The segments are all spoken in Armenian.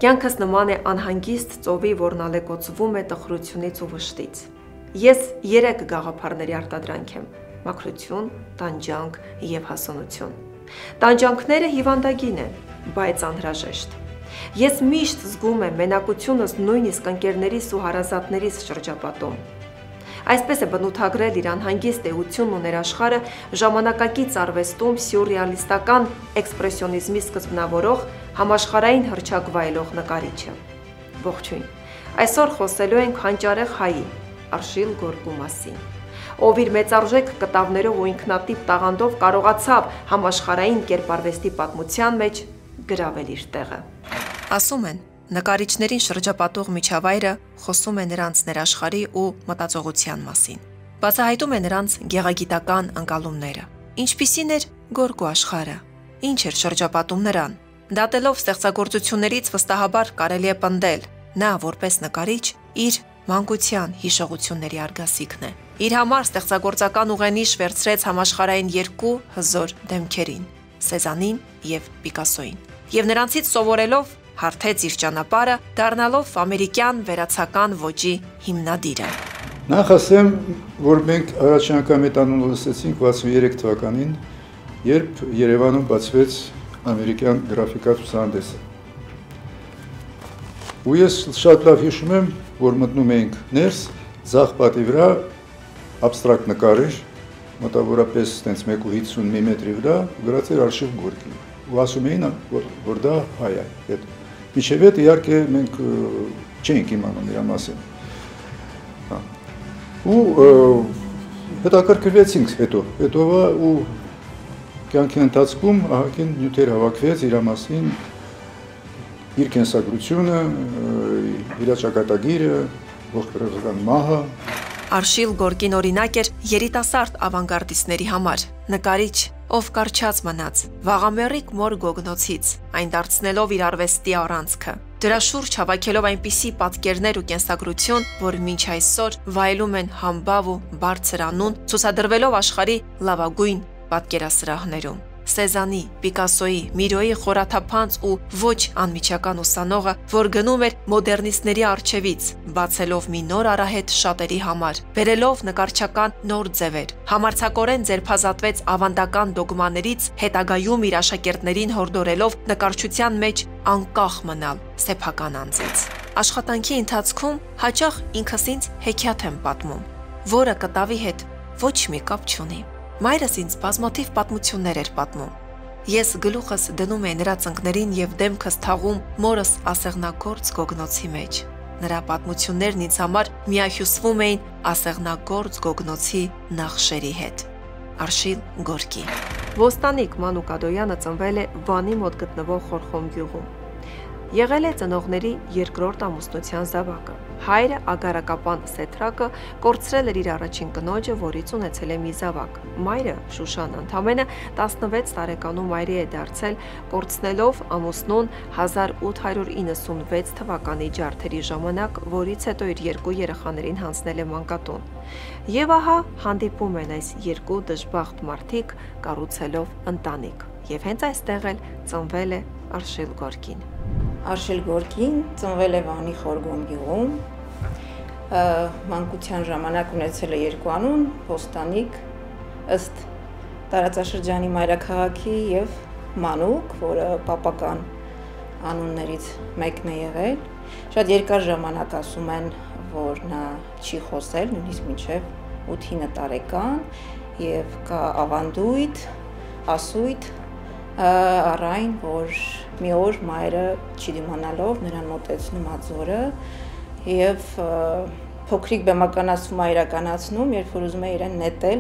Կյանքս նման է անհանգիստ ծովի, որն ալեկոծվում է տխրությունից ու վշտից։ Ես 3 գաղափարների արտադրանք եմ՝ մաքրություն, տանջանք և հասունություն։ Տանջանքները հիվանդագին են, բայց անհրաժեշտ։ Ես միշտ զգում եմ մենակությունս նույնիսկ ընկերներիս ու հարազատներիս շրջապատում։ Այսպես է բնութագրել իր անհանգիստ էությունն ու ներաշխարհը ժամանակակից արվեստում սյուրռեալիստական էքսպրեսիոնիզմի սկզբնավորող համաշխարհային հռչակ վայելող նկարիչը։ Ողջույն։ Այսօր խոսելու ենք հանճարեղ հայի Արշիլ Գորկու մասին, ով իր մեծարժեք կտավներով ու ինքնատիպ տաղանդով կարողացավ համաշխարհային կերպարվեստի պատմության մեջ գրավել իր տեղը։ Ասում են, նկարիչներին շրջապատող միջավայրը խոսում է նրանց ներաշխարհի ու մտածողության մասին։ Բացահայտում է նրանց գեղագիտական ընկալումները։ Ինչպիսին էր Գորկու աշխարհը, ինչ էր շրջապատում նրան։ Դատելով ստեղծագործություններից վստահաբար կարելի է պնդել, նա որպես նկարիչ իր մանկության հիշողությունների արգասիքն է։ Իր համար ստեղծագործական ուղենիշ վերցրեց համաշխարհային 2 հզոր դեմքերին՝ Սեզանին և Պիկասոյին, և նրանցից սովորելով հարթեց իր ճանապարհը, դառնալով ամերիկյան վերացական ոճի հիմնադիրը։ Նախ ասեմ, որ մենք առաջին անգամ այդ անունը լսեցինք 63 թվականին, երբ Երևանում բացվեց ամերիկյան գրաֆիկա ցուցահանդեսը։ Ու ես շատ լավ հիշում եմ, որ մտնում էինք ներս, ձախ պատի վրա աբստրակտ նկար էր, մոտավորապես 1.50 մմ վրա, գրած էր Արշիլ Գորկին։ Ու ասում էին, որ դա հայ է։ Մինչև այդ իհարկե մենք չենք իմանում իր մասին։ Ու հետաքրքրվեցինք հետո ու կյանքի ընթացքում ահագին նյութեր հավաքվեց իր մասին, իր կենսագրությունը, իր ճակատագիրը, ողբերգական մահը։ Արշիլ Գորկին օրինակ էր երիտասարդ ավանգարդիստների համար, նկարիչ, ով կարճած մնաց վաղամեռիկ մոր գոգնոցից, այն դարձնելով իր արվեստի առանցքը։ Դրա շուրջ հավաքելով այնպիսի պատկերներ ու կենսագրություն, որ մինչ այսօր վայելում են համբավ ու բարձր անուն, ցուցադրվելով աշխարհի լավագույն պատկերասրահներում։ Սեզանի, Պիկասոյի, Միրոյի խորաթափանց ու ոչ անմիջական ուսանողը, որ գնում էր մոդեռնիստների առջևից, բացելով մի նոր արահետ շատերի համար, բերելով նկարչական նոր ձևեր, համարձակորեն ձերբազատվեց ավանդական դոգմաներից, հետագայում իր աշակերտներին հորդորելով նկարչության մեջ անկախ մնալ սեփական անձից։ Աշխատանքի ընթացքում հաճախ ինքս ինձ հեքիաթ եմ պատմում, որը կտավի հետ ոչ մի կապ չունի։ Մայրս ինձ բազմաթիվ պատմություններ էր պատմում։ Ես գլուխս դնում էի նրա ծնկներին և դեմքս թաղում մորս ասեղնագործ գոգնոցի մեջ։ Նրա պատմություններն ինձ համար միահյուսվում էին ասեղնագործ գոգնոցի նախշերի հետ։ Արշիլ Գորկի։ Ոստանիկ Մանուկ Ադոյանը ծնվել է Վանի մոտ գտնվող Խորխոմ գյուղում։ Եղել է ծնողների երկրորդ ամուսնության զավակը։ Հայրը Ագարակապան Սեթրակը կորցրել էր իր առաջին կնոջը, որից ունեցել է մի զավակ։ Մայրը Շուշան ընդամենը 16 տարեկանում մայրի է դարձել, կորցնելով ամուսնուն 1896 թվականի ջարդերի ժամանակ, որից հետո իր 2 երեխաներին հանձնել է մանկատուն։ Եվ ահա հանդիպում են այս 2 դժբախտ մարդիկ, կառուցելով ընտանիք։ Եվ հենց այստեղ էլ ծնվել է Արշիլ Գորկին։ Արշիլ Գորկին ծնվել է Վանի Խորգոմ գյուղում, մանկության ժամանակ ունեցել է 2 անուն՝ Ոստանիկ, ըստ տարածաշրջանի մայրաքաղաքի, և Մանուկ, որը պապական անուններից մեկն է եղել։ Շատ երկար ժամանակ ասում են, որ նա չի խոսել, նույնիսկ մինչև 8-9 տարեկան, և կա ավանդույթ, ասույթ առայն, որ մի օր մայրը չդիմանալով նրան մոտեցնում ածորը և փոքրիկ բեմականացում է իրականացնում, երբ որ ուզում է իրեն նետել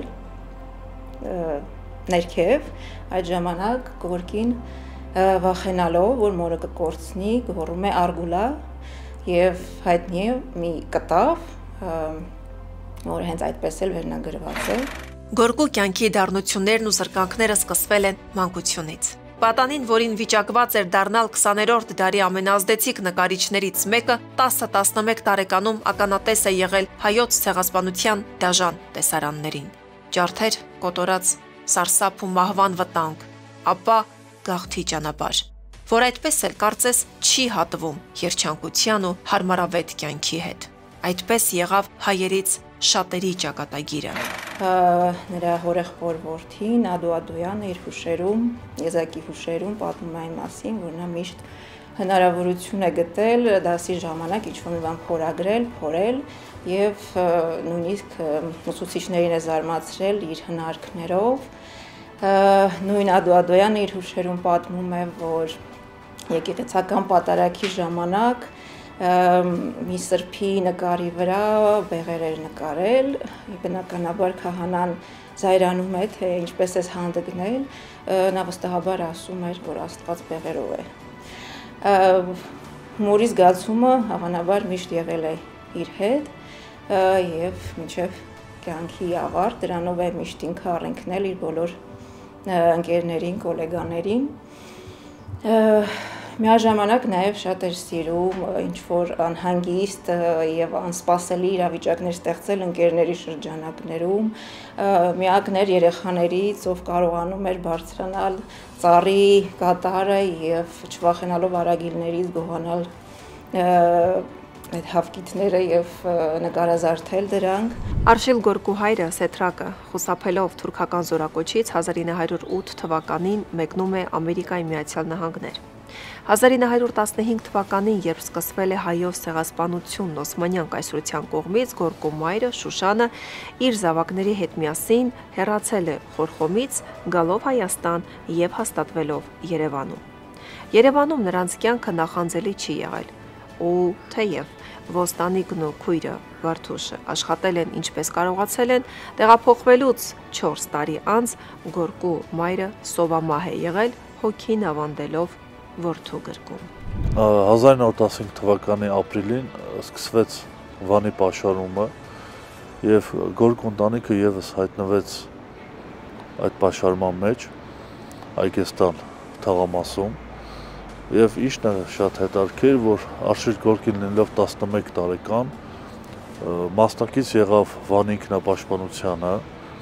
ներքև, այդ ժամանակ Գորկին վախենալով, որ մորը կկորցնի, գոռում է Արգուլա և հայտնի է մի կտավ, որը հենց այդպես էլ վերնագրված է։ Գորկու կյանքի դառնություններն ու զրկանքները սկսվել են մանկությունից։ Պատանին, որին վիճակված էր դառնալ 20-րդ դարի ամենազդեցիկ նկարիչներից մեկը, 10-11 տարեկանում ականատես է եղել հայոց ցեղասպանության դաժան տեսարաններին։ Ջարդեր, կոտորած, սարսափ ու մահվան վտանգ, ապա գաղթի ճանապարհ։ որ այդպես էլ կարծես չի հատվում երջանկության ու հարմարավետ կյանքի հետ։ Այդպես եղավ հայերից շատերի ճակատագիրը։ Նրա հորեղբոր որդին Ադոյանը իր հուշերում, եզակի հուշերում պատմում այն մասին, որ նա միշտ հնարավորություն է գտել դասի ժամանակ ինչ-որ մի բան փորագրել, փորել եւ նույնիսկ ուսուցիչներին է զարմացրել իր հնարքներով։ Նույն Ադոյանը իր հուշերում պատմում է, որ եկեղեցական պատարագի ժամանակ մի սրբի նկարի վրա բեղեր էր նկարել, բնականաբար քահանան զայրանում է, թե ինչպես է հանդգնել, նա վստահաբար ասում էր, որ Աստված բեղերով է։ Հումորի զգացումը հավանաբար միշտ եղել է իր հետ եւ մինչեւ կյանքի ավարտ դրանով է միշտ ինքը առընկնել իր բոլոր ընկերներին, գոլեգաներին։ Միաժամանակ նաև շատ էր սիրում ինչ-որ անհանգիստ եւ անսպասելի իրավիճակներ ստեղծել ընկերների շրջանակներում, միակն էր երեխաներից, ով կարողանում էր բարձրանալ ծառի կատարը եւ չվախենալով արագիլներից գողանալ այդ հավկիթները եւ նկարազարդել դրանք։ Արշիլ Գորկու հայրը Սեթրակը խուսափելով թուրքական զորակոչից 1908 թվականին մեկնում է Ամերիկայի Միացյալ Նահանգներ։ 1915 թվականին, երբ սկսվել է հայոց ցեղասպանությունն Օսմանյան կայսրության կողմից, Գորկու մայրը Շուշանը իր զավակների հետ միասին հեռացել է Խորխոմից, գալով Հայաստան եւ հաստատվելով Երևանում։ Երևանում նրանց կյանքը նախանձելի չի եղել, ու թեև Ոստանիկն ու քույրը Վարդուշը աշխատել են ինչպես կարողացել են, տեղափոխվելուց 4 տարի անց Գորկու մայրը սովամահ է եղել, հոգին ավանդելով որդու գրկում։ 1915 թվականի ապրիլին սկսվեց Վանի պաշարումը եւ Գորկու ընտանիքը եւս հայտնվեց այդ պաշարման մեջ Այգեստան թաղամասում եւ իշն է շատ հետաքրքիր, որ Արշիլ Գորկին լինելով 11 տարեկան մասնակից եղավ Վանի ինքնապաշտպանությանը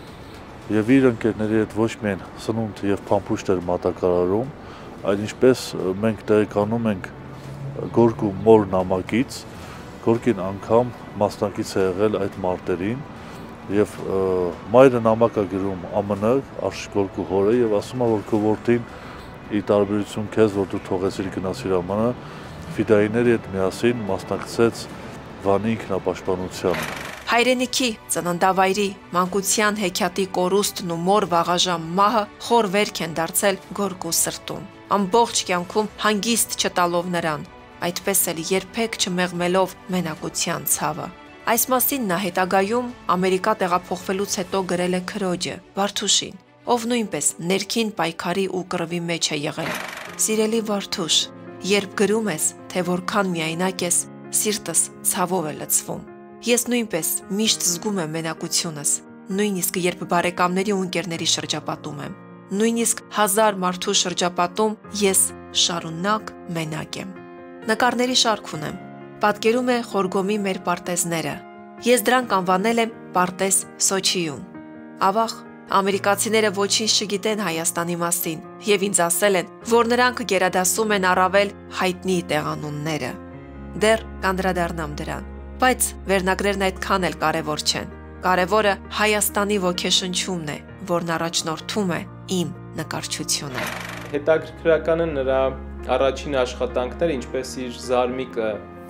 եւ իր ընկերների հետ ոչ միայն սնունդ եւ փամփուշտ էր մատակարարում, այլ ինչպես մենք տեղեկանում ենք Գորկու մոր նամակից, Գորկին անգամ մասնակից է եղել այդ մարտերին եւ մայրը նամակ է գրում ԱՄՆ Արշիլ Գորկու հորը եւ ասում է, որ քո որդին ի տարբերություն քեզ, որ դու թողեցիր գնացիր ԱՄՆ, ֆիդայիների հետ միասին մասնակցեց Վանի ինքնապաշտպանությանը։ Հայրենիքի, ծննդավայրի, մանկության հեքիաթի կորուստն ու մոր վաղաժամ մահը խոր վերք են դարձել Գորկու սրտում, ամբողջ կյանքում հանգիստ չտալով նրան, այդպես էլ երբեք չմեղմելով մենակության ցավը։ Այս մասին նա հետագայում Ամերիկա տեղափոխվելուց հետո գրել է քրոջը, Վարդուշին, ով նույնպես ներքին պայքարի ու կռվի մեջ է եղել։ Սիրելի Վարդուշ, երբ գրում ես, թե որքան միայնակ ես, սիրտս ցավով է լցվում։ Ես նույնպես միշտ զգում եմ մենակությունս, նույնիսկ երբ բարեկամների ու ընկերների շրջապատում եմ, նույնիսկ 1000 մարդու շրջապատում ես շարունակ մենակ եմ։ Նկարների շարք ունեմ, պատկերում է Խորգոմի մեր պարտեզները։ Ես դրանք անվանել եմ Պարտեզ Սոչիում։ Ավաղ, ամերիկացիները ոչինչ չգիտեն Հայաստանի մասին եւ ինձ ասել են, որ նրանք գերադասում են առավել հայտնի տեղանունները։ Դեռ կանդրադառնամ դրան, բայց վերնագրերն այդքան էլ կարևոր չեն։ Կարևորը Հայաստանի ոգեշնչումն է, որն առաջնորդում է իմ նկարչությունը։ Հետաքրքրական է նրա առաջին աշխատանքները, ինչպես իր զարմիկը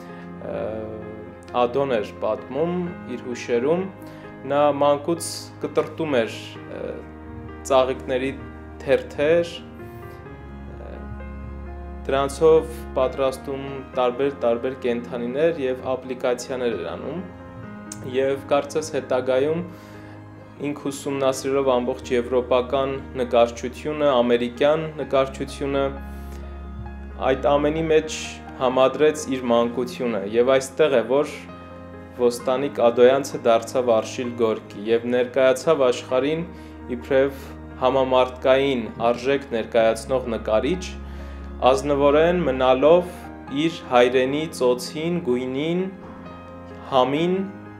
Ադոն էր պատմում իր հուշերում, նա մանկուց կտրտում էր ծաղիկների թերթեր, դրանցով պատրաստում տարբեր կենդանիներ եւ ապլիկացիաներ էր անում եւ կարծես հետագայում ինք ուսումնասիրելով ամբողջ եվրոպական նկարչությունը, ամերիկյան նկարչությունը, այդ ամենի մեջ համադրեց իր մանկությունը եւ այստեղ է, որ Ոստանիկ Ադոյանցը դարձավ Արշիլ Գորկի եւ ներկայացավ աշխարհին իբրև համամարտկային արժեք ներկայացնող նկարիչ, ազնվորեն մնալով իր հայրենի ծոցին, գույնին, համին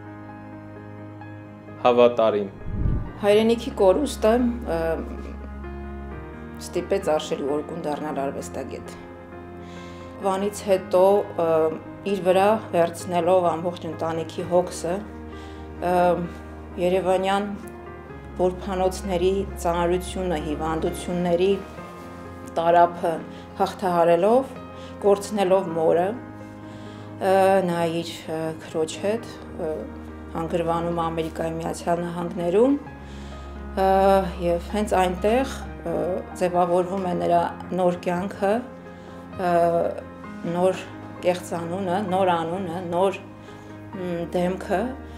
հավատարիմ։ Հայրենիքի կորուստը ստիպեց Արշիլ Գորկուն դառնալ արվեստագետ։ Վանից հետո իր վրա վերցնելով ամբողջ ընտանիքի հոգսը Երևանյան որբանոցների ծանրությունը, հիվանդությունների տարափը հաղթահարելով, կորցնելով մորը, նա իր քրոջ հետ հանգրվանում Ամերիկայի Միացյալ Նահանգներում եւ հենց այնտեղ ձևավորվում է նրա նոր կյանքը, նոր կեղծանունը, նոր անունը, նոր դեմքը,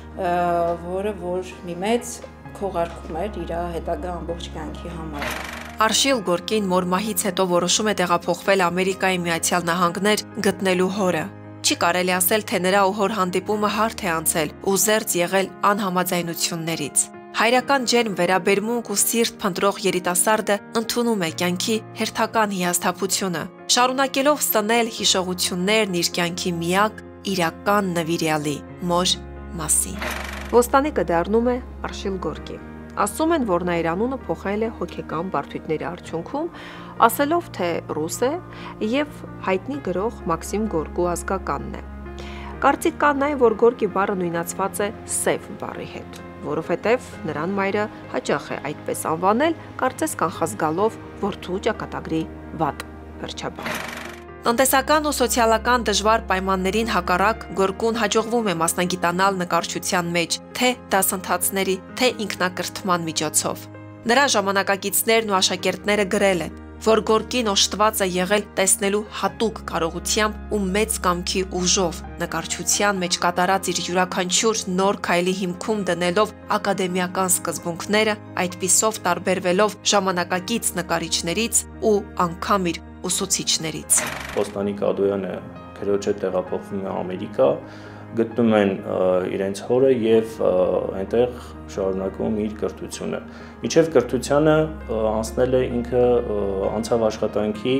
որը որ մի մեծ քողարկում էր իր հետագա ամբողջ կյանքի համար։ Արշիլ Գորկին մոր մահից հետո որոշում է տեղափոխվել Ամերիկայի Միացյալ Նահանգներ գտնելու հորը։ Չի կարելի ասել, թե նրա ու հոր հանդիպումը հարթ է անցել ու զերծ եղել անհամաձայնություններից։ Հայրական ջերմ վերաբերմունք ու սիրտ փնտրող երիտասարդը ընդունում է կյանքի հերթական հիասթափությունը, շարունակելով ստնել հիշողություններն իր կյանքի միակ իրական նվիրյալի մոր մասին։ Ոստանիկը դառնում է Արշիլ Գորկի։ Ասում են, որ նա իր անունը փոխել է հոգեկան բարդությունների արդյունքում, ասելով, թե ռուս է եւ հայտնի գրող Մաքսիմ Գորկու ազգականն է։ Կարծիք կան նաև, որ Գորկի բառը նույնացված է սև բառի հետ, որովհետև նրան մայրը հաճախ է այդպես անվանել, կարծես կանխազգալով որդու ճակատագրի վատ վերջաբան։ Տնտեսական ու սոցիալական դժվար պայմաններին հակառակ Գորկուն հաջողվում է մասնագիտանալ նկարչության մեջ, թե դասընթացների, թե ինքնակրթման միջոցով։ Նրա ժամանակակիցներն ու աշակերտները գրել են, որ Գորկին օժտված է եղել տեսնելու հատուկ կարողությամբ ու մեծ կամքի ուժով, նկարչության մեջ կատարած իր յուրաքանչյուր նոր քայլի հիմքում դնելով ակադեմիական սկզբունքները, այդպիսով տարբերվելով ժամանակակից նկարիչներից ու անգամ իր ուսուցիչներից։ Ոստանիկ Ադոյանը քրոջ հետ տեղափոխվում է Ամերիկա, գտնում են իրենց հորը եւ այնտեղ շարունակում իր կրթությունը։ Միջև կրթությանը անցնել է ինքը անցավ աշխատանքի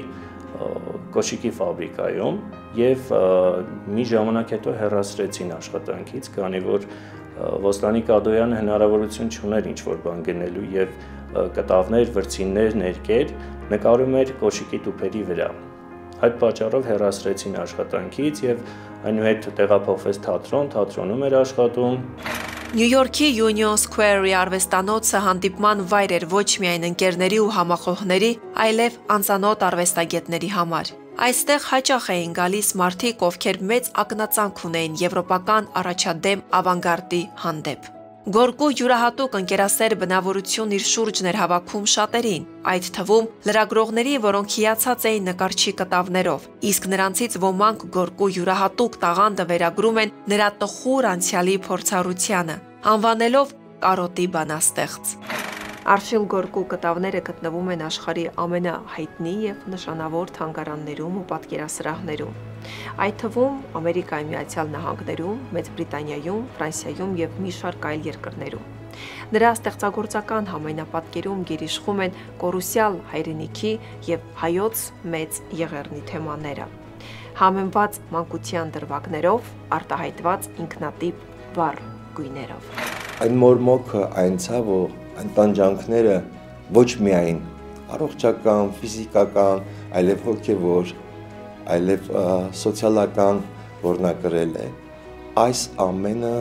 կոշիկի ֆաբրիկայում եւ մի ժամանակ հետո հեռացրեցին աշխատանքից, քանի որ Ոստանիկ Ադոյանը հնարավորություն չուներ ինչ-որ բան գնելու եւ կտավներ, վրձիններ, ներկեր նկարում էր կոշիկի տուփերի վրա։ Այդ պատճառով հեռացրեցին աշխատանքից եւ այնուհետ տեղափոխվեց թատրոն, թատրոնում էր աշխատում։ Նյու Յորքի Union Square-ի արվեստանոցը հանդիպման վայր էր ոչ միայն ընկերների ու համախոհների, այլև անծանոթ արվեստագետների համար։ Այստեղ հաճախ էին գալիս մարդիկ, ովքեր մեծ ակնածանք ունեին եվրոպական առաջադեմ ավանգարդի հանդեպ։ Գորկու յուրահատուկ ընկերասեր բնավորություն իր շուրջն էր հավաքում շատերին, այդ թվում լրագրողների, որոնք հիացած էին նկարչի կտավներով, իսկ նրանցից ոմանք Գորկու յուրահատուկ տաղանդը վերագրում են նրա տխուր անցյալի փորձառությանը, անվանելով կարոտի բանաստեղծ։ Արշիլ Գորկու կտավները գտնվում են աշխարհի ամենահայտնի եւ նշանավոր թանգարաններում ու պատկերասրահներում, այդ թվում Ամերիկայի Միացյալ Նահանգներում, Մեծ Բրիտանիայում, Ֆրանսիայում եւ մի շարք այլ երկրներում։ Նրա ստեղծագործական համայնապատկերում գերիշխում են կորուսյալ հայրենիքի եւ հայոց մեծ եղեռնի թեմաները, համեմված մանկության դրվագներով, արտահայտված ինքնատիպ վառ գույներով։ Այն մորմոքը, այն ցավը, այն տանջանքները ոչ միայն առողջական, ֆիզիկական, այլև հոգևոր, այլև սոցիալական, որ նա կրել է, այս ամենը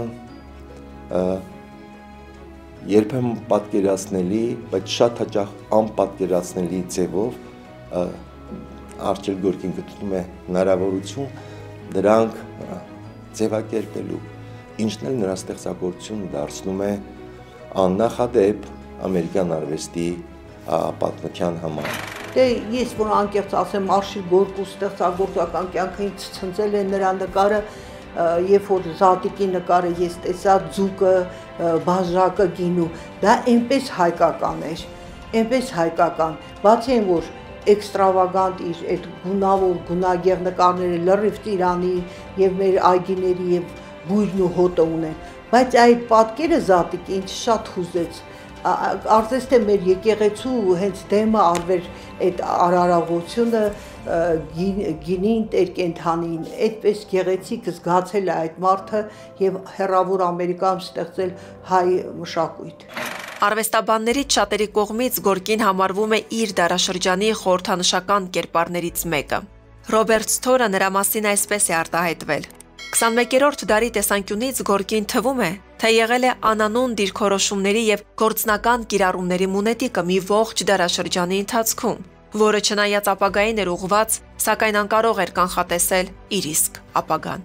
երբեմն պատկերացնելի, բայց շատ հաճախ անպատկերացնելի ձևով Արշիլ Գորկին գտնում է հնարավորություն դրանք ձևակերպելու, ինչն էլ նրա ստեղծագործությունը դարձնում է աննախադեպ ամերիկյան արվեստի պատմության համար։ Դե ես որ անկեղծ ասեմ, Արշիլ Գորկու ստեղծագործական կյանքը ինձ ցնցել է նրա նկարը, երբ որ Զատիկի նկարը ես տեսա, ձուկը, բաժակը, գինու, դա այնպես հայկական էր, այնպես հայկական, բացի այն որ էքստրավագանտ իր այդ գունավոր, գունագեղ նկարները լրիվ Ծիրանի եւ մեր այգիների եւ բույրն ու հոտը ունեն, բայց այդ պատկերը Զատիկի ինձ շատ հուզեց, արծես թե մեր եկեղեցու հենց դեմը արվեր այդ արարողությունը գինին, տերկենթանին, այդպես գեղեցիկ զգացել է այդ մարդը եւ հեռավոր Ամերիկայում ստեղծել հայ մշակույթ։ Արվեստաբաններից շատերի կողմից Գորկին համարվում է իր դարաշրջանի խորհրդանշական կերպարներից մեկը։ Ռոբերտ Սթորը նրա մասին այսպես է արտահայտվել. 21-րդ դարի տեսանկյունից Գորկին թվում է, թե եղել է անանուն դիրքորոշումների եւ գործնական կիրառումների մունետիկը մի ողջ դարաշրջանի ընթացքում, որը չնայած ապագային էր ուղղված, սակայն անկարող էր կանխատեսել իր իսկ ապագան։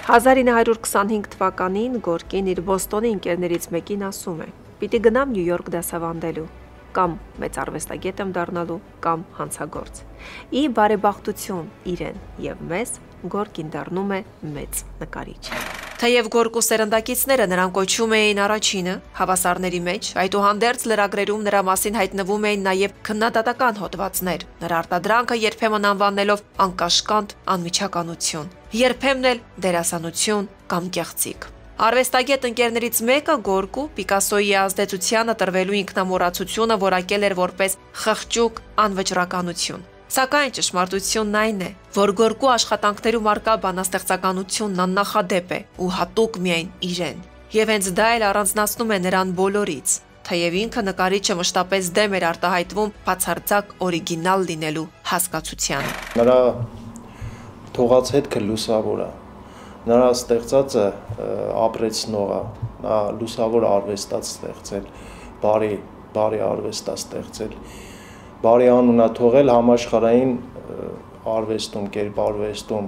1925 թվականին Գորկին իր Բոստոնի ընկերներից մեկին ասում է. «Պիտի գնամ Նյու Յորք դասավանդելու, կամ մեծ արվեստագետ եմ դառնալու, կամ հանցագործ»։ Ի բարեբախտություն իրեն եւ մեզ Գորկին դառնում է մեծ նկարիչ։ Թեև Գորկու սերնդակիցները նրան կոչում էին առաջինը, հավասարների մեջ, այդուհանդերձ լրագրերում նրա մասին հայտնվում էին նաև քննադատական հոդվածներ, նրա արտադրանքը երբեմն անվանելով անկաշկանդ անմիջականություն, երբեմն էլ դերասանություն կամ կեղծիք։ Արվեստագետ ընկերներից մեկը Գորկու Պիկասոյի ազդեցությանը տրվելու ինքնամոռացությունը որակել էր որպես խղճուկ անվճռականություն։ Սակայն ճշմարտությունն այն է, որ Գորկու աշխատանքներում արկա բանաստեղծականությունն աննախադեպ է ու հատուկ միայն իրեն։ Եվ հենց դա էլ առանձնացնում է նրան բոլորից, թեև ինքը նկարիչը մշտապես դեմ էր արտահայտվում բացարձակ օրիգինալ լինելու հասկացությանը։ Նրա թողած հետքը լուսավոր է, նրա ստեղծածը ապրեցնող է, նա լուսավոր արվեստա ստեղծել, բարի արվեստա ստեղծել, բարի անունա թողել համաշխարհային արվեստում, կերպարվեստում,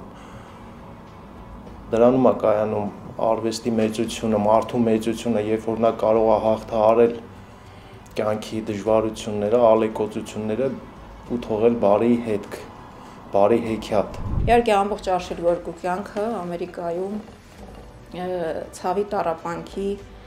դրանում է կայանում արվեստի մեծությունը, մարդու մեծությունը, երբ որ նա կարող է հաղթահարել կյանքի դժվարությունները, ալեկոծությունները ու թողել բարի հետք, բարի հեքիաթ։ Իհարկե ամբողջ Արշիլ Գորկու կյանքը Ամերիկայում ցավի տառապանքի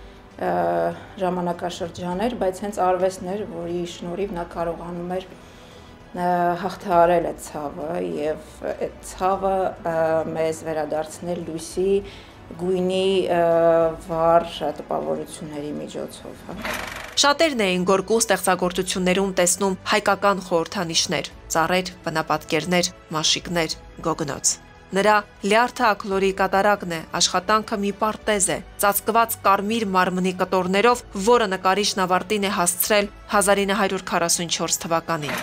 ժամանակաշրջան էր, բայց հենց արվեստն էր, որի շնորհիվ նա կարողանում էր հաղթահարել այդ ցավը եւ այդ ցավը մեզ վերադարձնել լույսի, գույնի վառ տպավորությունների միջոցով։ Շատերն էին Գորկու ստեղծագործություններում տեսնում հայկական խորհրդանիշներ, ծառեր, բնապատկերներ, մաշիկներ, գոգնոց։ Նրա լյարդը ակլորի կատարակն է, աշխատանքը մի պարտեզ է, ծածկված կարմիր մարմնի կտորներով, որը նկարիչն ավարտին է հասցրել 1944 թվականին։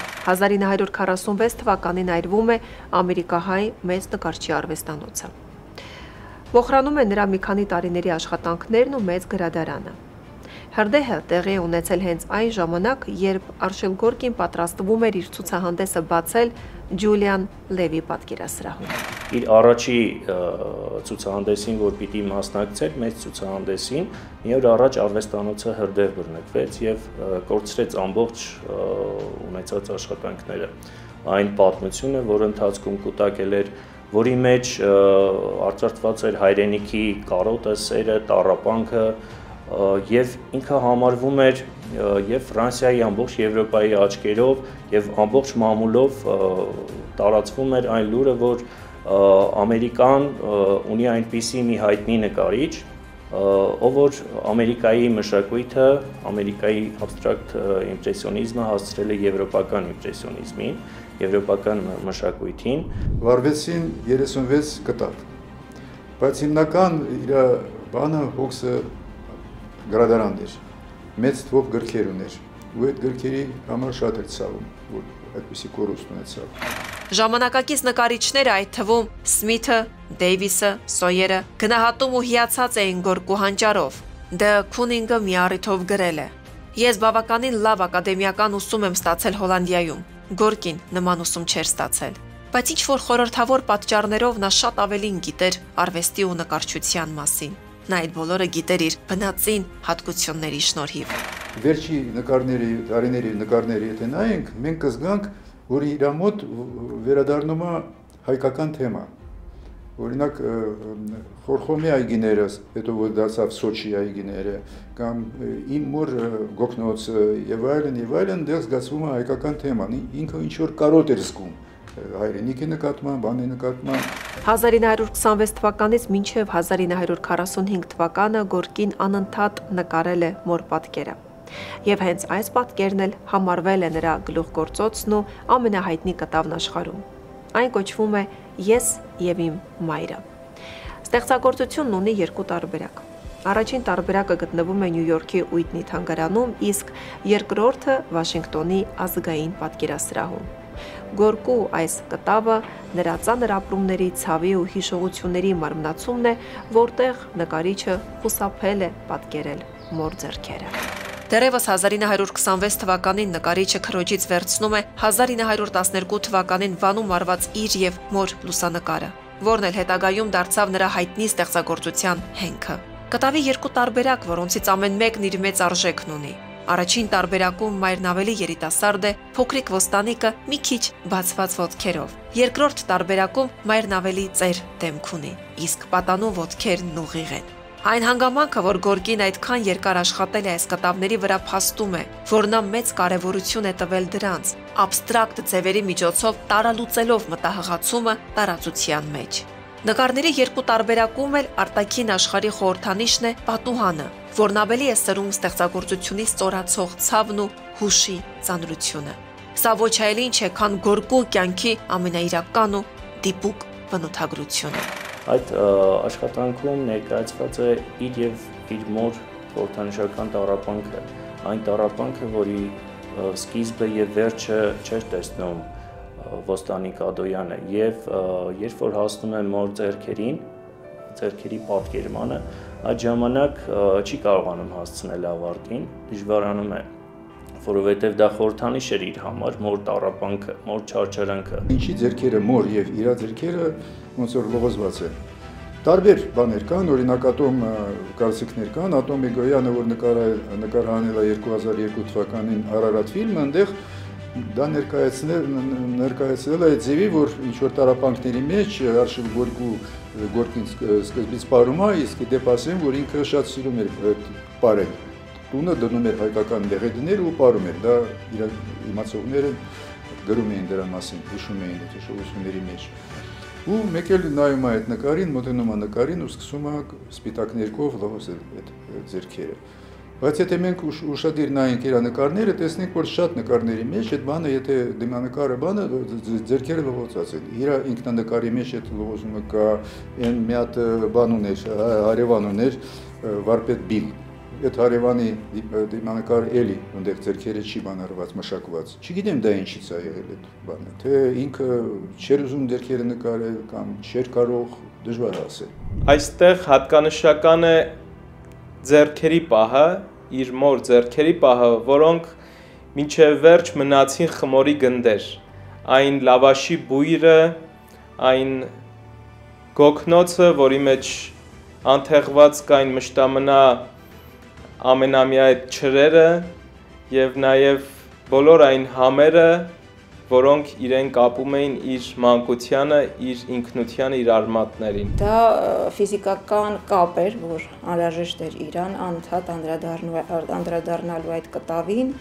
1946 թվականին այրվում է ամերիկահայ մեծ նկարչի արվեստանոցը։ Ողրանում է նրա մի քանի տարիների աշխատանքներն ու մեծ գրադարանը։ Հրդեհը տեղի է ունեցել հենց այն ժամանակ, երբ Արշիլ Գորկին պատրաստվում էր իր ցուցահանդեսը բացել Ջուլիան Լևի պատկերասրահում։ Իր առաջի ցուցահանդեսին, որ պիտի մասնակցեր, մեծ ցուցահանդեսին, մի օր առաջ արվեստանոցը հրդեհ բռնկվեց եւ կորցրեց ամբողջ ունեցած աշխատանքները։ Այն պատմությունը, որը ընթացքում կուտակել էր, որի մեջ արծարծված էր հայրենիքի կարոտը, սերը, տառապանքը, եւ ինքը համարվում էր եւ Ֆրանսիայի ամբողջ Եվրոպայի աչքերով եւ ամբողջ մամուլով տարածվում էր այն լուրը, որ Ամերիկան ունի այնպիսի մի հայտնի նկարիչ, ով որ Ամերիկայի մշակույթը, Ամերիկայի абստրակտ իմպրեսիոնիզմը հասցրել է եվրոպական իմպրեսիոնիզմին, եվրոպական մշակույթին։ Վարվեցին 36 կտավ, բայց հիմնական իր բանը հոգսը գրադարանն էր, մեծ թվով գրքեր ուներ, ու այդ գրքերի համար շատ էր ցավում, որ այդպիսի կորուստ ունեցավ։ Ժամանակակից նկարիչները, այդ թվում Սմիթը, Դեյվիսը, Սոյերը, գնահատում ու հիացած էին Գորկու հանճարով։ Դե Քունինգը մի առիթով գրել է. «Ես բավականին լավ ակադեմիական ուսում եմ ստացել Հոլանդիայում, Գորկին նման ուսում չէր ստացել, բայց ինչ-որ խորհրդավոր պատճառներով նա շատ ավելին գիտեր արվեստի ու նկարչության մասին։ Նա այդ բոլորը գիտեր իր բնածին հատկությունների շնորհիվ»։ Վերջի տարիների նկարների եթե նայենք, մենք կզգանք, որ իր մոտ վերադառնում է հայկական թեմա։ Օրինակ Խորխոմի այգիները, հետո որ դարձավ Սոչի այգիները, կամ իմ մոր գոգնոցը եւ այլն, դեռ զգացվում է հայկական թեման։ Ինքը ինչ որ կարոտ էր զգում հայրենիքի նկատմամբ, բանի նկատմամբ։ 1926 թվականից մինչև 1945 թվականը Գորկին անընդհատ նկարել է մոր պատկերը։ Եվ հենց այս պատկերն էլ համարվել է նրա գլուխգործոցն ու ամենահայտնի կտավն աշխարհում։ Այն կոչվում է «Ես եւ իմ մայրը»։ Ստեղծագործությունն ունի երկու տարբերակ։ Առաջին տարբերակը գտնվում է Նյու Յորքի Ուիթնի թանգարանում, իսկ երկրորդը Վաշինգտոնի ազգային պատկերասրահում։ Գորկու այս կտավը նրա ծանր ապրումների, ցավի ու հիշողությունների մարմնացումն է, որտեղ նկարիչը խուսափել է պատկերել մոր ձեռքերը։ Դեռևս 1926 թվականին նկարիչը քրոջից վերցնում է 1912 թվականին Վանում արված իր եւ մոր լուսանկարը, որն էլ հետագայում դարձավ նրա հայտնի ստեղծագործության հենքը։ Կտավի երկու տարբերակ, որոնցից ամեն մեկն իր մեծ արժեքն ունի։ Առաջին տարբերակում մայրն ավելի երիտասարդ է, փոքրիկ ոստանիկը մի քիչ բացված ոտքերով։ Երկրորդ տարբերակում մայրն ավելի ծեր դեմք ունի, իսկ պատանու ոտքերն ուղիղ են։ Այն հանգամանքը, որ Գորկին այդքան երկար աշխատել է այս կտավների վրա, փաստում է, որ նա մեծ կարևորություն է տվել դրանց, աբստրակտ ձևերի միջոցով տարալուծելով մտահղացումը տարածության մեջ։ Նկարների երկու տարբերակում էլ արտաքին աշխարհի խորհրդանիշն է պատուհանը, որն ավելի է սրում ստեղծագործությունից ստորացող ցավն ու հուշի ծանրությունը։ Սա ոչ այլ ինչ է, քան Գորկու կյանքի ամենաիրական ու դիպուկ բնութագրությունը։ Այդ աշխատանքում ներկայացված է իր եւ իր մոր խորհրդանշական տառապանքը, այն տառապանքը, որի սկիզբը եւ վերջը չէր տեսնում Ոստանիկ Ադոյանը, եւ երբ որ հասնում է մոր ձեռքերի պատկերմանը, այդ ժամանակ չի կարողանում հասցնել ավարտին, դժվարանում է, որովհետեւ դա խորհրդանիշ էր իր համար, մոր տառապանքը, մոր չարչարանքը։ Ինչի ձեռքերը մոր եւ իր ձեռքերը ոնց որ լողոզված են։ Տարբեր բաներ կան, օրինակ Ատոմ կարծիքներ կան, Ատոմ Էգոյանը, որ նկարահանել է 2002 թվականին Արարատ ֆիլմը, այնտեղ դա ներկայացնել է ձևի, որ ինչ-որ տարապանքների մեջ Արշիլ Գորկին սկզբից պարում է, իսկ դեպ ասեմ, որ ինքը շատ սիրում էր պարել։ Տունը դնում էր հայկական դեղեդներ ու պարում էր, դա իր իմացողները գրում էին դրա մասին, հիշում էին այդ հիշողությունների մեջ։ Ու մեկ էլ նայում է այդ նկարին, մոտենում է նկարին ու սկսում է սպիտակ ներկով լողոզել այդ ձեռքերը։ Բայց եթե մենք ուշադիր նայենք իր նկարները, տեսնենք, որ շատ նկարների մեջ այդ բանը, եթե դիմանկարը բանը ձեռքերը լողոծած են։ Իր ինքնանկարի մեջ այդ լողոզումը կա, այն մի հատ բան ուներ, հարևան ուներ, վարպետ Բիլ։ Այդ հարևանի դիմանկարը էլի, այնտեղ ձեռքերը չի բանարված, մշակված։ Չգիտեմ դա ինչից է եղել այդ բանը, թե ինքը չէր ուզում ձեռքերը նկարել կամ չէր կարող, դժվար է ասել։ Այստեղ հատկանշական է ձեռքերի պահը, իր մոր ձեռքերի պահը, որոնք մինչև վերջ մնացին խմորի գնդեր, այն լավաշի բույրը, այն գոգնոցը, որի մեջ անթեղված կային մշտամնա ամենամյա այդ չրերը եւ նաեւ բոլոր այն համերը, որոնք իրեն կապում էին իր մանկությանը, իր ինքնությանը, իր արմատներին։ Դա ֆիզիկական կապ էր, որ անհրաժեշտ էր իրան անընդհատ անդրադառնալու այդ կտավին,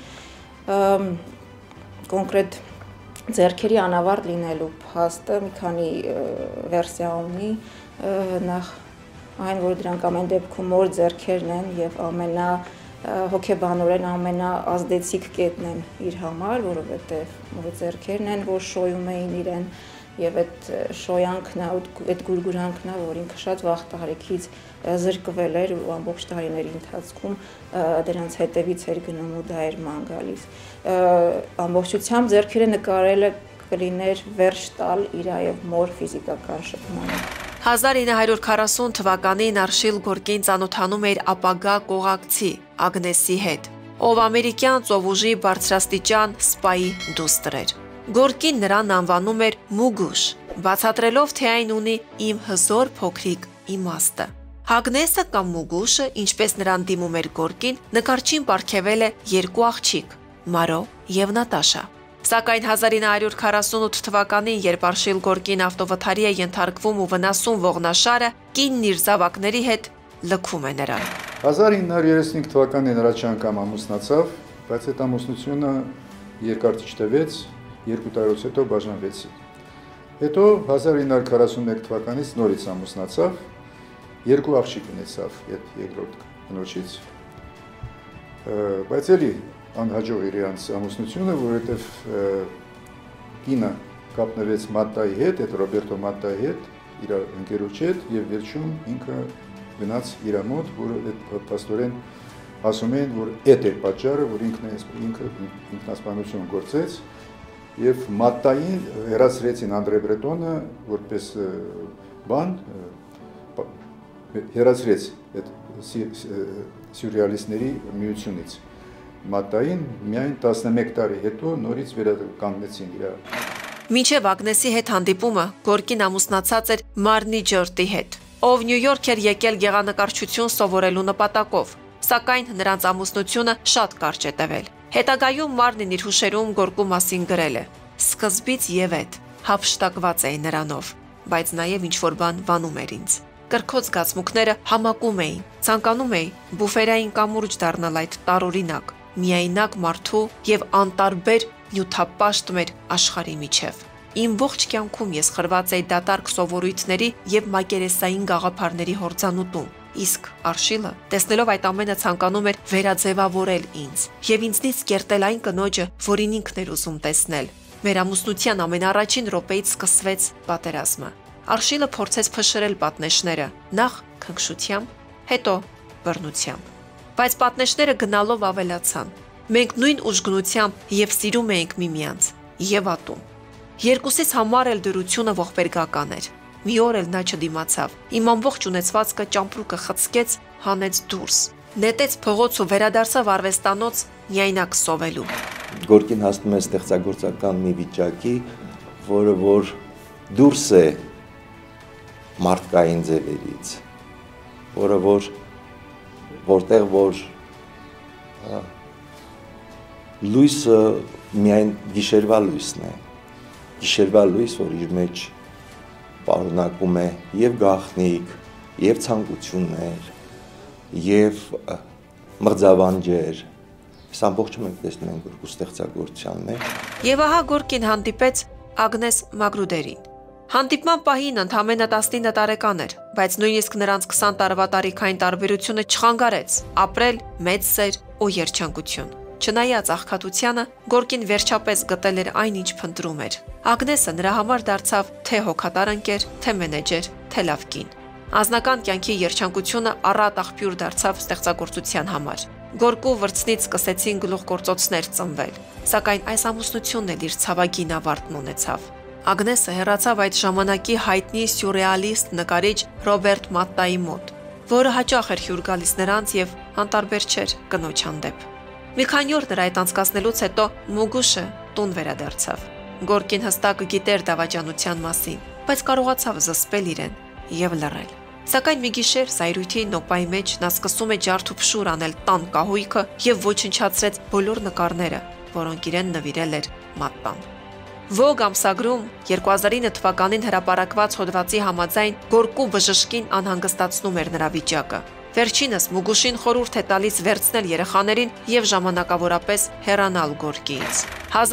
կոնկրետ ձեռքերի անավարտ լինելու փաստը մի քանի վերսիա ունի, նախ այն, որ դրանք ամեն դեպքում մոր ձեռքերն են եւ հոգեբանորեն ամենաազդեցիկ կետն են իր համար, որովհետեւ մոր ձեռքերն են, որ շոյում էին իրեն եւ այդ շոյանքն, այդ գուրգուրանքն, որ ինքը շատ վաղ տարիքից զրկվել էր ու ամբողջ տարիների ընթացքում դրանց հետևից էր գնում ու դա էր ման գալիս։ Ամբողջությամբ ձեռքերը նկարելը կլիներ վերջ տալ իր եւ մոր ֆիզիկական շփմանը։ 1940 թվականին Արշիլ Գորկին ծանոթանում էր ապագա կողակցի Ագնեսի հետ, ով ամերիկյան ծովուժի բարձրաստիճան սպայի դուստր էր։ Գորկին նրան անվանում էր Մուգուշ, բացատրելով, թե այն ունի իմ հզոր փոքրիկ իմաստը։ Ագնեսը կամ Մուգուշը, ինչպես նրան դիմում էր Գորկին, նկարչին պարգևել է երկու աղջիկ՝ Մարո եւ Նատաշա։ Սակայն 1948 թվականին, երբ Արշիլ Գորկին ավտովթարի է ենթարկվում ու վնասում ողնաշարը, կինն իր զավակների հետ լքում է նրան։ 1935 թվականին առաջ անգամ ամուսնացավ, բայց այդ ամուսնությունը երկար չտևեց, 2 տարուց հետո բաժանվեցին։ Հետո 1941 թվականից նորից ամուսնացավ, երկու աղջիկ ունեցավ այդ երկրորդ կնոջից։ Բայց էլի անհաջող իրանց ամուսնությունը, որովհետև կինը կապնվեց Մատտայի հետ, այդ Ռոբերտո Մատտայի հետ, իր ընկերոջ հետ եւ վերջում ինքը գնաց իր մոտ, որ այդ փաստորեն ասում են, որ այդ է պատճառը, որ ինքը ինքնասպանություն գործեց եւ մատտային հերացրեցին Անդրե Բրետոնը որպես բան հերացրեց այդ սյուրռեալիստների միությունից մատտային միայն 11 տարի հետո նորից վերականգնեցին իր Մինչև Ագնեսի հետ հանդիպումը Գորկին ամուսնացած էր Մարնի Ջորտի հետ, ով Նյու Յորք էր եկել գեղանկարչություն սովորելու նպատակով, սակայն նրանց ամուսնությունը շատ կարճ է տևել։ Հետագայում Մարնին իր հուշերում Գորկու մասին գրել է. «Սկզբից եւ այդ հափշտակված էի նրանով, բայց նաեւ ինչ-որ բան վանում էր ինձ։ Կրքոց զգացմունքները համակում էին, ցանկանում էի բուֆերային կամուրջ դառնալ այդ տարօրինակ, միայնակ մարդու եւ անտարբեր նյութապաշտ մեր աշխարհի միջև։ Իմ ողջ կյանքում ես խրված էի դատարկ սովորույթների եւ մակերեսային գաղափարների հորձանուտում, իսկ Արշիլը, տեսնելով այդ ամենը, ցանկանում էր վերաձևավորել ինձ եւ ինձնից կերտել այն կնոջը, որին ինքն էր ուզում տեսնել։ Մեր ամուսնության ամենառաջին րոպեից սկսվեց պատերազմը։ Արշիլը փորձեց փշրել պատնեշները, նախ քնքշությամբ, հետո բռնությամբ։ Բայց պատնեշները գնալով ավելացան։ Մենք նույն ուժգնությամբ եւ սիրում էինք միմյանց, եւ ատում։ Երկուսից համար էլ դրությունը ողբերգական էր։ Մի օր էլ նա չդիմացավ։ Իմ ամբողջ ունեցվածքը ճամպրուկը խցկեց, հանեց դուրս, նետեց փողոց ու վերադարձավ արվեստանոց միայնակ սովելու։ Գորկին հասնում է ստեղծագործական մի վիճակի, որը որ դուրս է մարդկային ձևերից, որը որտեղ որ լույսը միայն գիշերվա լույսն է, գիշերվա լույս, որ իր մեջ պարունակում է եւ գաղտնիք, եւ ցանկություններ, եւ մղձավանջեր, այս ամբողջը մենք տեսնում ենք Գորկու ստեղծագործության մեջ։ Եվ ահա Գորկին հանդիպեց Ագնես Մագրուդերին։ Հանդիպման պահին ընդամենը 19 տարեկան էր, բայց նույնիսկ նրանց 20 տարվա տարիքային տարբերությունը չխանգարեց ապրել մեծ սեր ու երջանկություն։ Չնայած աղքատությանը, Գորկին վերջապես գտել էր այն, ինչ փնտրում էր։ Ագնեսը նրա համար դարձավ թե հոգատար ընկեր, թե մենեջեր, թե լավ կին։ Անձնական կյանքի երջանկությունը առատ աղբյուր դարձավ ստեղծագործության համար։ Գորկու վրձնից սկսեցին գլուխգործոցներ ծնվել, սակայն այս ամուսնությունն էլ իր ցավագին ավարտն ունեցավ։ Ագնեսը հեռացավ այդ ժամանակի հայտնի սյուրռեալիստ նկարիչ Ռոբերտ Մատտայի մոտ, որը հաճախ էր հյուր գալիս նրանց եւ անտարբեր չէր կնոջ հանդեպ։ Մի քանի օր նրա այդ անցկացնելուց հետո Մուգուշը տուն վերադարձավ։ Գորկին հստակ գիտեր դավաճանության մասին, բայց կարողացավ զսպել իրեն եւ լռել։ Սակայն մի գիշեր Սայրույթի նոպայի մեջ նա սկսում է ջարդ ու փշուր անել տան կահույքը եւ ոչնչացրեց բոլոր նկարները, որոնք իրեն նվիրել էր Մատտան։ Vogue ամսագրում 2009 թվականին հրապարակված հոդվածի համաձայն Գորկու բժշկին անհանգստացնում էր նրա վիճակը։ Վերջինս Մուգուշին խորհուրդ է տալիս վերցնել երեխաներին եւ ժամանակավորապես հեռանալ Գորկիից։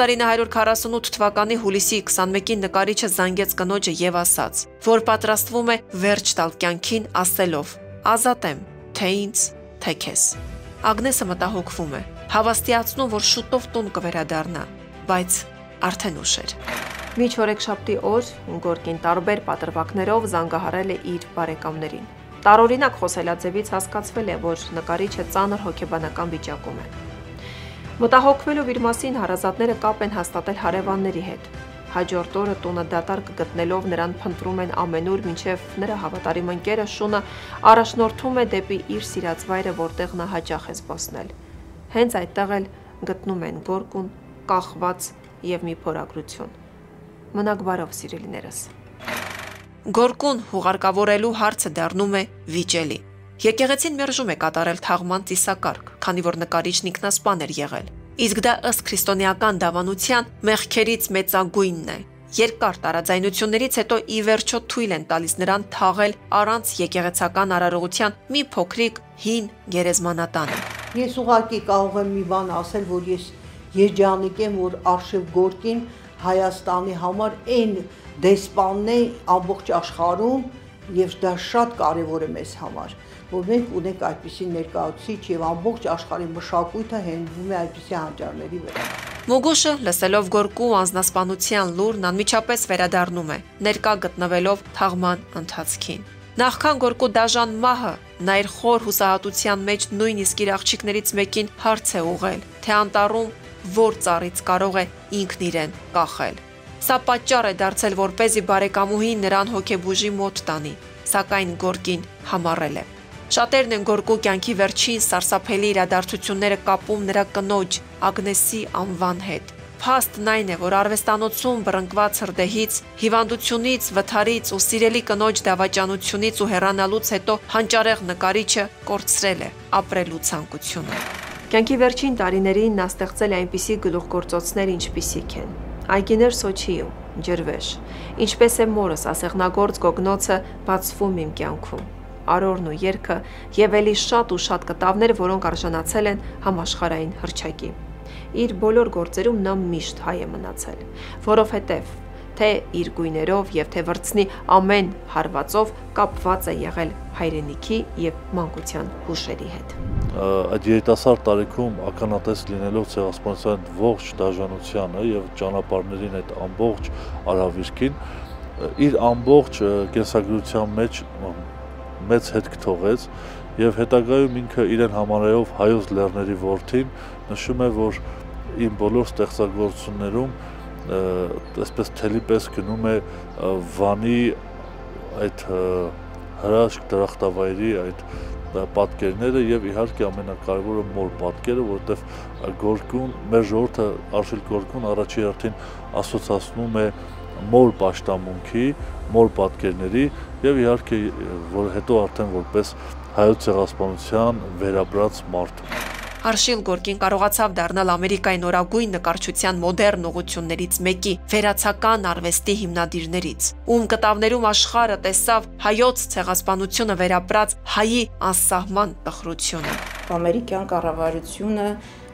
1948 թվականի հուլիսի 21-ին նկարիչը զանգեց կնոջը եւ ասաց, որ պատրաստվում է վերջ տալ կյանքին, ասելով. «Ազատ եմ, թե ինձ, թե քեզ»։ Ագնեսը մտահոգվում է, հավաստիացնում, որ շուտով տուն կվերադառնա, բայց արդեն ուշ էր։ Մինչ օրեքշաբթի օր Գորկին տարբեր պատրվակներով զանգահարել է իր բարեկամներին։ Տարօրինակ խոսելաձևից հասկացվել է, որ նկարիչը ծանր հոգեբանական վիճակում է։ Մտահոգվելով իր մասին հարազատները կապ են հաստատել հարևանների հետ։ Հաջորդ օրը տունը դատարկ գտնելով նրան փնտրում են ամենուր, մինչև նրա հավատարիմ ընկերը Շունը առաջնորդում է դեպի իր սիրած վայրը, որտեղ նա հաճախ է զբոսնել։ Հենց այդտեղ էլ գտնում են Գորկուն կախված եւ մի փորագրություն։ Մնաք բարով, սիրելիներս։ Գորկուն հուղարկավորելու հարցը դառնում է վիճելի։ Եկեղեցին մերժում է կատարել թաղման ծիսակարգ, քանի որ նկարիչն ինքնասպան էր եղել։ Իսկ դա ըստ քրիստոնեական դավանության մեղքերից մեծագույնն է։ Երկար տարաձայնություններից հետո ի վերջո թույլ են տալիս նրան թաղել առանց եկեղեցական արարողության մի փոքրիկ հին գերեզմանատանը։ Ես ուղղակի կարող եմ մի բան ասել, որ ես երջանիկ եմ, որ Արշիվ Գորկին Հայաստանի համար այն դեսպանն է ամբողջ աշխարհում եւ դա շատ կարեւոր է մեզ համար, որ մենք ունենք այդպիսի ներկայացուցիչ եւ ամբողջ աշխարհի մշակույթը հենվում է այդպիսի հանճարների վրա։ Մուգուշը լսելով Գորկու անznասպանության լուրն անմիջապես վերադառնում է, ներկա գտնվելով թաղման ընթացքին։ Նախքան Գորկու դաժան մահը նա իր խոր հուսահատության մեջ նույնիսկ իր աղջիկներից մեկին հարց է ուղղել, թե անտառում որ ծառից կարող է ինքն իրեն կախել։ Սա պատճառ է դարձել, որպեսզի բարեկամուհին նրան հոգեբուժի մոտ տանի, սակայն Գորկին համառել է։ Շատերն են Գորկու կյանքի վերջին սարսափելի իրադարձությունները կապում նրա կնոջ Ագնեսի անվան հետ։ Փաստն այն է, որ արվեստանոցում բռնկված հրդեհից, հիվանդությունից, վթարից ու սիրելի կնոջ դավաճանությունից ու հեռանալուց հետո հանճարեղ նկարիչը կորցրել է ապրելու ցանկությունը։ Կյանքի վերջին տարիներին նա ստեղծել է այնպիսի գլուխգործոցներ, ինչպիսիք են Այգիներ Սոչիում, Ջրվեժ, ինչպես է մորս ասեղնագործ գոգնոցը բացվում իմ կյանքում, Արորն ու երգը եւ էլի շատ ու շատ կտավներ, որոնք արժանացել են համաշխարհային հռչակի։ Իր բոլոր գործերում նա միշտ հայ է մնացել, որովհետև թե իր գույներով եւ թե վրձնի ամեն հարվածով կապված է եղել հայրենիքի եւ մանկության հուշերի հետ։ Այդ երիտասարդ տարիքում ականատես լինելով ցեղասպանության ողջ դաժանությանը եւ ճանապարհներին այդ ամբողջ արհավիրքին, իր ամբողջ կենսագրության մեջ մեծ հետք թողեց եւ հետագայում ինքը իրեն համարելով հայոց լեռների որդին նշում է, որ իմ բոլոր ստեղծագործություններում այսպես թելի պես գնում է Վանի այդ հրաշք դրախտավայրի այդ պատկերները եւ իհարկե ամենակարևորը մոր պատկերը, որովհետեւ Գորկուն մեր ժողովուրդը Արշիլ Գորկուն առաջի հերթին ասոցացնում է մոր պաշտամունքի, մոր պատկերների եւ իհարկե որ հետո արդեն որպես հայոց ցեղասպանության վերաբրած մարդ։ Արշիլ Գորկին կարողացավ դառնալ Ամերիկայի նորագույն նկարչության մոդեռն ուղղություններից մեկի վերացական արվեստի հիմնադիրներից, ում կտավներում աշխարհը տեսավ հայոց ցեղասպանությունը վերապրած հայի անսահման տխրությունը։ Ամերիկյան կառավարությունը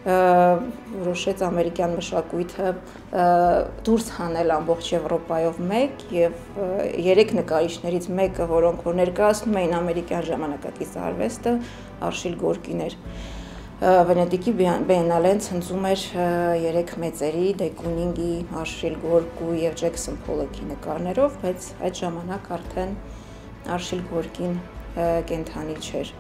որոշեց ամերիկյան մշակույթը դուրս հանել ամբողջ Եվրոպայով մեկ եւ 3 նկարիչներից մեկը, որոնք որ ներկայացնում էին ամերիկյան ժամանակակից արվեստը, Արշիլ Գորկին էր։ Վենետիկի բիենալեն ցնծում էր 3 մեծերի՝ Դե Կունինգի, Արշիլ Գորկու եւ Ջեքսոն Փոլոքի նկարներով, բայց այդ ժամանակ արդեն Արշիլ Գորկին կենթանի չէր։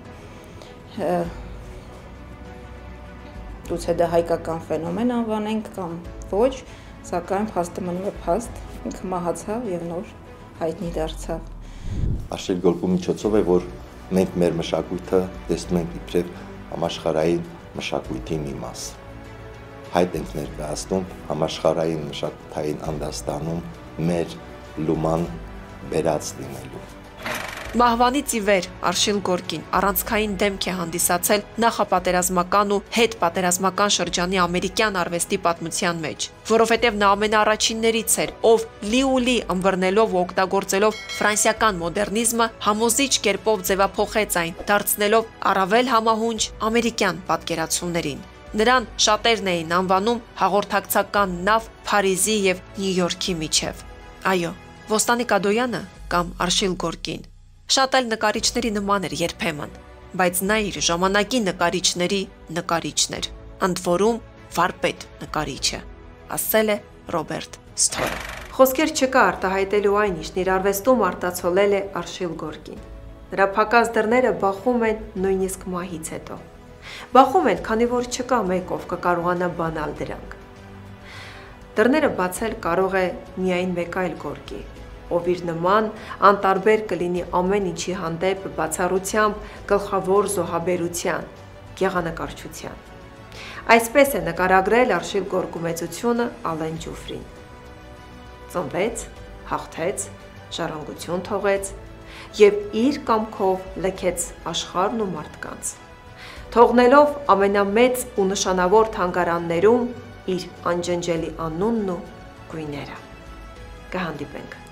Գուցե դա հայկական ֆենոմեն անվանենք կամ ոչ, սակայն փաստը մնում է փաստ, ինքը մահացավ եւ նոր հայտնի դարձավ։ Արշիլ Գորկու միջոցով է, որ մենք մեր մշակույթը տեսնում ենք իբրև համաշխարհային մշակույթի մի մաս։ Հայտ ենք ներկայացնում համաշխարհային մշակութային անդաստանում մեր լուման բերած լինելու։ Մահվանից ի վեր Արշիլ Գորկին առանցքային դեմք է հանդիսացել նախապատերազմական ու հետպատերազմական շրջանի ամերիկյան արվեստի պատմության մեջ, որովհետև նա ամենաառաջիններից էր, ով լի ըմբռնելով ու օգտագործելով ֆրանսիական մոդեռնիզմը համոզիչ կերպով ձևափոխեց այն, դարձնելով առավել համահունչ ամերիկյան պատկերացումներին։ Նրան շատերն էին անվանում հաղորդակցական նավ Փարիզի եւ Նյու Յորքի միջև։ Այո, Ոստանի Կադոյանը կամ Արշիլ Գորկին շատ այլ նկարիչների նման էր երբեմն, բայց նա իր ժամանակի նկարիչների նկարիչն էր, ընդ որում վարպետ նկարիչը, ասել է Ռոբերտ Սթորը։ Խոսքեր չկա արտահայտելու այն, ինչն իր արվեստում արտացոլել է Արշիլ Գորկին։ Նրա փակած դռները բախում են նույնիսկ մահից հետո։ Բախում են, քանի որ չկա մեկ, ով կկարողանա բանալ դրանք։ Դռները բացել կարող է միայն մեկ այլ Գորկի, ով իր նման անտարբեր կլինի ամեն ինչի հանդեպ բացառությամբ գլխավոր զոհաբերության, գեղանկարչության։ Այսպես է նկարագրել Արշիլ Գորկու մեծությունը Ալեն Ջուֆրին։ Ծնվեց, հաղթեց, ժառանգություն թողեց եւ իր կամքով լքեց աշխարհն ու մարդկանց, թողնելով ամենամեծ ու նշանավոր թանգարաններում իր անջնջելի անունն ու գույները։ Կհանդիպենք